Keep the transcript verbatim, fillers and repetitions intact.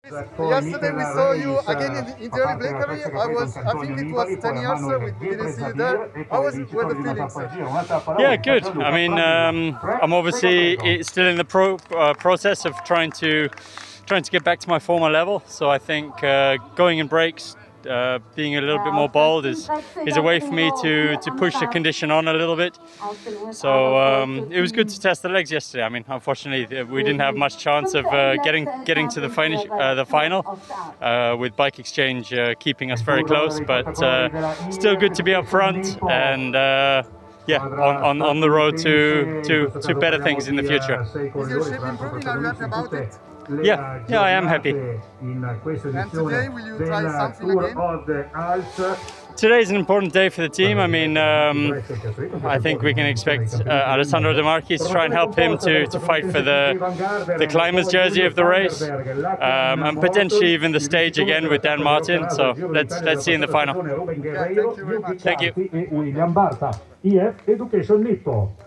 Yesterday we saw you again in the Interior Bakery. I was, I think it was ten years. We didn't see you there. How was it? Were the feelings? Yeah, good. I mean, um, I'm obviously still in the pro, uh, process of trying to trying to get back to my former level. So I think uh, going in breaks, uh, being a little bit more bold is is a way for me to to push the condition on a little bit. So um, it was good to test the legs yesterday. I mean, unfortunately we didn't have much chance of uh, getting getting to the finish, uh, the final, uh, with Bike Exchange uh, keeping us very close. But uh, still good to be up front and. Uh, Yeah, on, on, on the road to, to, to better things in the future. Is your shape improving? Are you happy about it? Yeah, yeah, I am happy. And today, will you try something again? Today is an important day for the team. I mean, um, I think we can expect uh, Alessandro De Marchi to try and help him to, to fight for the, the climbers jersey of the race, um, and potentially even the stage again with Dan Martin. So let's let's see in the final. Yeah, thank you very much. Thank you. William Barta, E F Education Nippo.